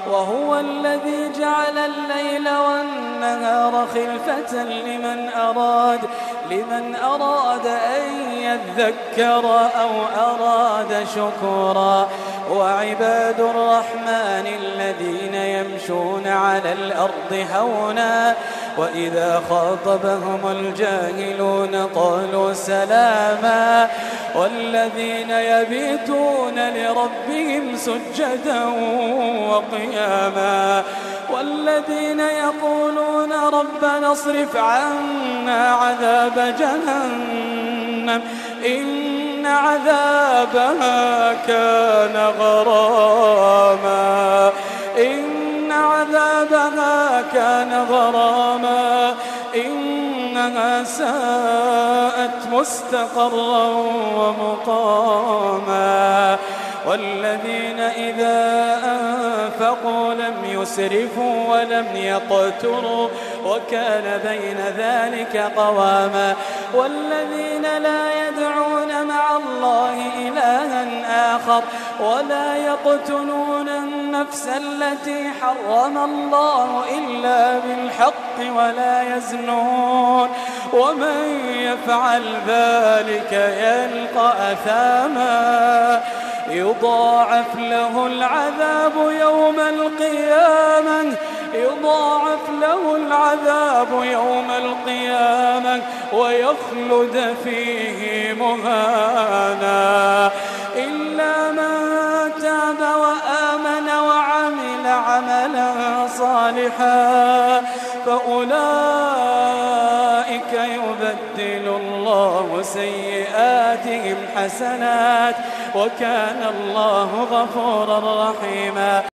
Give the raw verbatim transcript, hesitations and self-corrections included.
وهو الذي جعل الليل والنهار خلفة لمن أراد لمن أراد أن يذكر أو أراد شكورا وعباد الرحمن الذين يمشون على الأرض هونا وإذا خاطبهم الجاهلون قالوا سلاما والذين يبيتون لربهم سجدا وقياما والذين يقولون ربنا اصرف عنا عذاب جهنم إن عذابها كان غراما إن عذابها كان غراما إنها ساءت مستقرا ومقاما والذين إذا أنفقوا لم يسرفوا ولم يقتروا وكان بين ذلك قواما والذين لا يدعون مع الله إلها آخر ولا يقتلون النفس التي حرم الله إلا بالحق ولا يزنون ومن يفعل ذلك يلقى أثاما يضاعف له العذاب يوم القيامة يضاعف له العذاب يوم القيامة ويخلد فيه مهانا إلا من تاب وآمن وعمل عملا صالحا فأولئك يبدل الله سيئاتهم حسنات وكان الله غفورا رحيما.